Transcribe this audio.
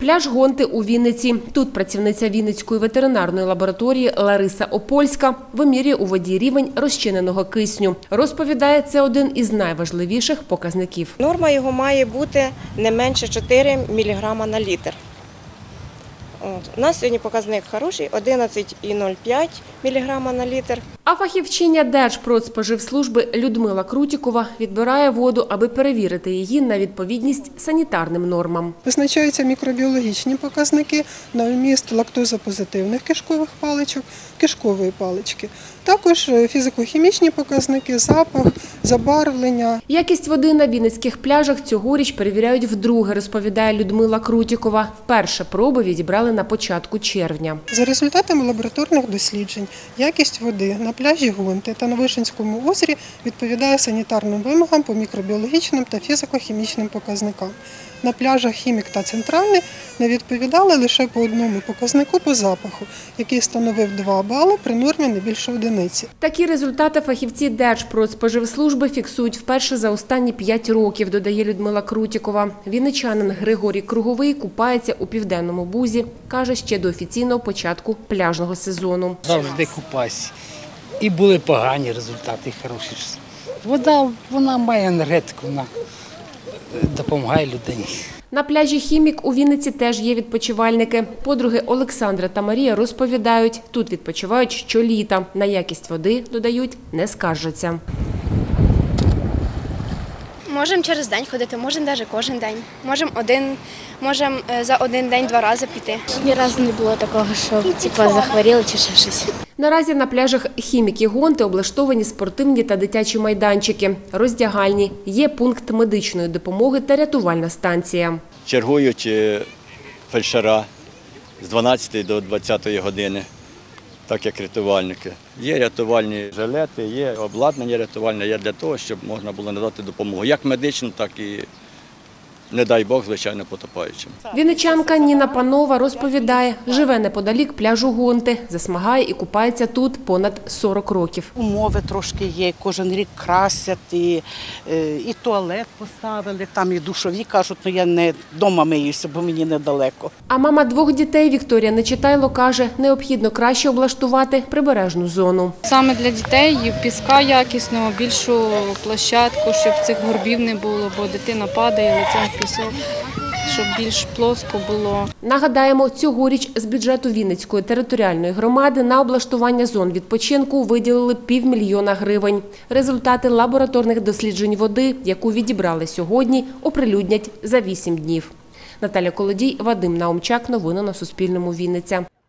Пляж Гонти у Вінниці. Тут працівниця Вінницької ветеринарної лабораторії Лариса Опольська вимірює у воді рівень розчиненого кисню. Розповідає, це один із найважливіших показників. Норма його має бути не менше 4 мг на літр. У нас сьогодні показник хороший – 11,05 мг на літр. А фахівчиня Держпродспоживслужби Людмила Крутікова відбирає воду, аби перевірити її на відповідність санітарним нормам. Визначаються мікробіологічні показники на вміст лактозопозитивних кишкових паличок, кишкової палички. Також фізико-хімічні показники, запах, забарвлення. Якість води на вінницьких пляжах цьогоріч перевіряють вдруге, розповідає Людмила Крутікова. Вперше проби відібрали на початку червня. За результатами лабораторних досліджень, якість води на пляжі Гонти та на Вишенському озері відповідає санітарним вимогам по мікробіологічним та фізико-хімічним показникам. На пляжах Хімік та Центральний не відповідали лише по одному показнику по запаху, який становив 2 бали при нормі не більше одиниці. Такі результати фахівці Держпродспоживслужби фіксують вперше за останні 5 років, додає Людмила Крутікова. Вінничанин Григорій Круговий купається у Південному Бузі, каже, ще до офіційного початку пляжного сезону. Завжди купаюся. І були погані результати, і хороші. Вода, вона має енергетику, вона допомагає людині. На пляжі Хімік у Вінниці теж є відпочивальники. Подруги Олександра та Марія розповідають, тут відпочивають щоліта. На якість води, додають, не скаржаться. Можемо через день ходити, можемо навіть кожен день. Можемо за один день 2 рази піти. Ні разу не було такого, що захворіли чи ще щось. Наразі на пляжах Хімік і Гонти облаштовані спортивні та дитячі майданчики, роздягальні, є пункт медичної допомоги та рятувальна станція. Чергують фельдшера з 12 до 20 години, так як рятувальники. Є рятувальні жилети, є обладнання рятувальне, є для того, щоб можна було надати допомогу, як медичну, так і, не дай Бог, звичайно, потопаючим. Вінничанка Ніна Панова розповідає, живе неподалік пляжу Гонти, засмагає і купається тут понад 40 років. Умови трошки є, кожен рік красять, і туалет поставили, там і душові, кажуть, ну я не вдома миюся, бо мені недалеко. А мама 2 дітей Вікторія Нечитайло каже, необхідно краще облаштувати прибережну зону. Саме для дітей піска якісного, більшу площадку, щоб цих горбів не було, бо дитина падає лицем в пісок, щоб більш плоско було. Нагадаємо, цьогоріч з бюджету Вінницької територіальної громади на облаштування зон відпочинку виділили 500 000 гривень. Результати лабораторних досліджень води, яку відібрали сьогодні, оприлюднять за 8 днів. Наталя Колодій, Вадим Наумчак. Новини на Суспільному. Вінниця.